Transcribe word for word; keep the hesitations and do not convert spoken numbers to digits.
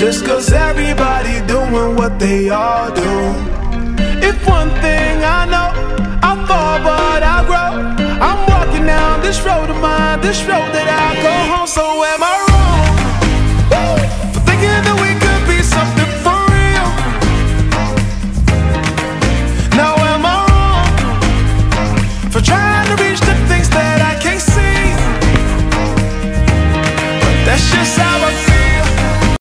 just cause everybody doing what they all do. If one thing I know, I fall but I grow. I'm walking down this road of mine, this road that I go home. So am I